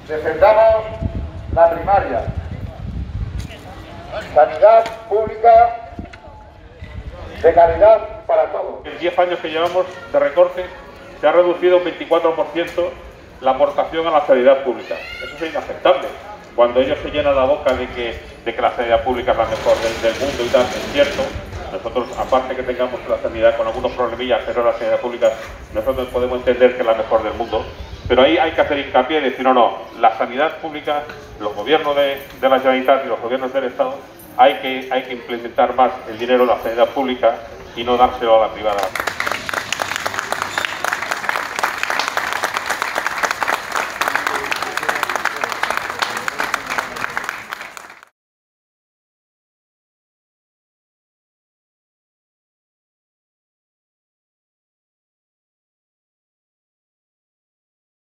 Defendamos la primaria. Sanidad pública de calidad para todos. En 10 años que llevamos de recorte se ha reducido un 24% la aportación a la sanidad pública. Eso es inaceptable. Cuando ellos se llenan la boca de que la sanidad pública es la mejor del mundo y tal, es cierto. Nosotros, aparte que tengamos la sanidad con algunos problemillas, pero la sanidad pública, nosotros podemos entender que es la mejor del mundo. Pero ahí hay que hacer hincapié y decir, no, la sanidad pública, los gobiernos de la Generalitat y los gobiernos del Estado, hay que implementar más el dinero de la sanidad pública y no dárselo a la privada.